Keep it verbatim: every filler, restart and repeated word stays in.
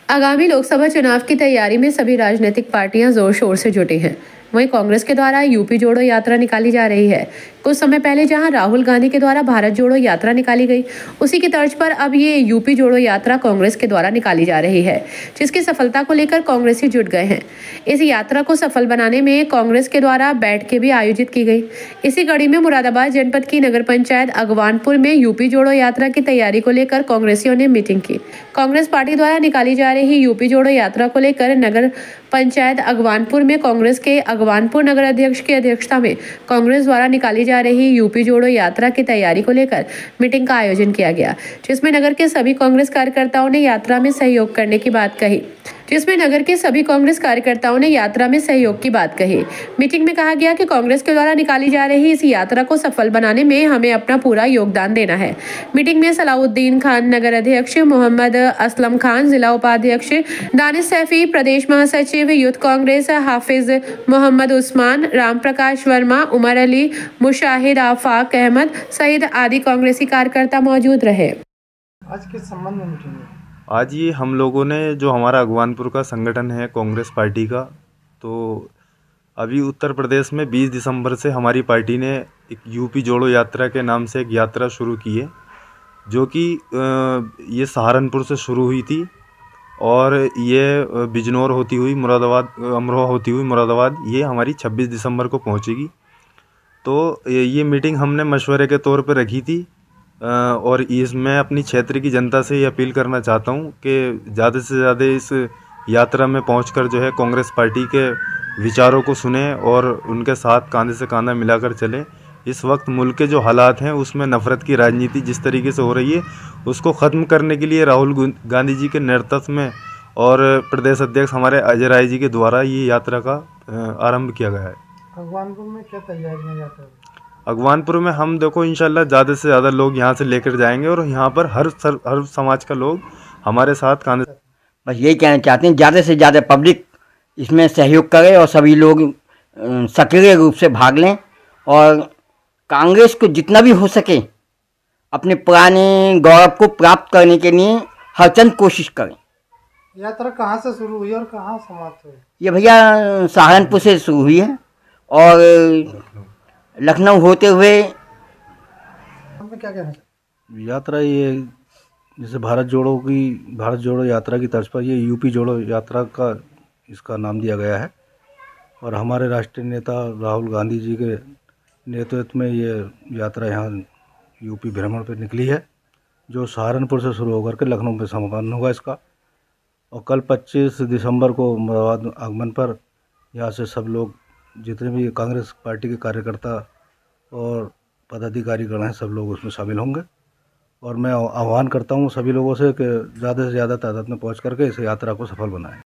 आगामी लोकसभा चुनाव की तैयारी में सभी राजनीतिक पार्टियां जोर शोर से जुटी हैं। वहीं कांग्रेस के द्वारा यूपी जोड़ो यात्रा निकाली जा रही है। कुछ समय पहले जहां राहुल गांधी के द्वारा भारत जोड़ो यात्रा निकाली गई, उसी की तर्ज पर अब ये यूपी जोड़ो यात्रा कांग्रेस के द्वारा निकाली जा रही है, जिसकी सफलता को लेकर कांग्रेसी जुट गए हैं। इस यात्रा को सफल बनाने में कांग्रेस के द्वारा बैठकें भी आयोजित की गई। इसी कड़ी में मुरादाबाद जनपद की नगर पंचायत अगवानपुर में यूपी जोड़ो यात्रा की तैयारी को लेकर कांग्रेसियों ने मीटिंग की। कांग्रेस पार्टी द्वारा निकाली जा रही यूपी जोड़ो यात्रा को लेकर नगर पंचायत अगवानपुर में कांग्रेस के अगवानपुर नगर अध्यक्ष की अध्यक्षता में कांग्रेस द्वारा निकाली जा रही यूपी जोड़ो यात्रा की तैयारी को लेकर मीटिंग का आयोजन किया गया, जिसमें नगर के सभी कांग्रेस कार्यकर्ताओं ने यात्रा में सहयोग करने की बात कही जिसमें नगर के सभी कांग्रेस कार्यकर्ताओं ने यात्रा में सहयोग की बात कही। मीटिंग में कहा गया कि कांग्रेस के द्वारा निकाली जा रही इस यात्रा को सफल बनाने में हमें अपना पूरा योगदान देना है। मीटिंग में सलाउद्दीन खान नगर अध्यक्ष, मोहम्मद असलम खान जिला उपाध्यक्ष, दानिश सैफी प्रदेश महासचिव यूथ कांग्रेस, हाफिज मोहम्मद उस्मान, राम प्रकाश वर्मा, उमर अली, मुशाहिद, आफाक अहमद सहित आदि कांग्रेसी कार्यकर्ता मौजूद रहे। आज किस संबंध में मीटिंग है? आज ये हम लोगों ने जो हमारा अगवानपुर का संगठन है कांग्रेस पार्टी का, तो अभी उत्तर प्रदेश में बीस दिसंबर से हमारी पार्टी ने एक यूपी जोड़ो यात्रा के नाम से एक यात्रा शुरू की है, जो कि ये सहारनपुर से शुरू हुई थी और ये बिजनौर होती हुई मुरादाबाद, अमरोहा होती हुई मुरादाबाद, ये हमारी छब्बीस दिसंबर को पहुंचेगी। तो ये मीटिंग हमने मशवरे के तौर पर रखी थी और इसमें अपनी क्षेत्र की जनता से ये अपील करना चाहता हूँ कि ज़्यादा से ज़्यादा इस यात्रा में पहुंचकर जो है कांग्रेस पार्टी के विचारों को सुने और उनके साथ कंधे से कंधा मिलाकर चलें। इस वक्त मुल्क के जो हालात हैं उसमें नफ़रत की राजनीति जिस तरीके से हो रही है, उसको ख़त्म करने के लिए राहुल गांधी जी के नेतृत्व में और प्रदेश अध्यक्ष हमारे अजय राय जी के द्वारा ये यात्रा का आरंभ किया गया है। अगवानपुर में क्या तैयारियाँ जाती है? अगवानपुर में हम देखो इंशाल्लाह ज़्यादा से ज़्यादा लोग यहाँ से लेकर जाएंगे और यहाँ पर हर सर, हर समाज का लोग हमारे साथ कांधे। बस यही कहना चाहते हैं, ज़्यादा से ज़्यादा पब्लिक इसमें सहयोग करे और सभी लोग सक्रिय रूप से भाग लें और कांग्रेस को जितना भी हो सके अपने पुराने गौरव को प्राप्त करने के लिए हर चंद कोशिश करें। यात्रा कहाँ से शुरू हुई और कहाँ समाप्त हुई? ये भैया सहारनपुर से शुरू हुई है और लखनऊ होते हुए। क्या कहना चाहिए? यात्रा ये जैसे भारत जोड़ो की भारत जोड़ो यात्रा की तर्ज पर ये यूपी जोड़ो यात्रा का इसका नाम दिया गया है और हमारे राष्ट्रीय नेता राहुल गांधी जी के नेतृत्व में ये यात्रा यहाँ यूपी भ्रमण पर निकली है, जो सहारनपुर से शुरू होकर के लखनऊ में संपन्न होगा इसका। और कल पच्चीस दिसंबर को मुरादाबाद आगमन पर यहाँ से सब लोग जितने भी कांग्रेस पार्टी के कार्यकर्ता और पदाधिकारी गण हैं सब लोग उसमें शामिल होंगे और मैं आह्वान करता हूँ सभी लोगों से कि ज़्यादा से ज़्यादा तादाद में पहुँच करके इस यात्रा को सफल बनाएं।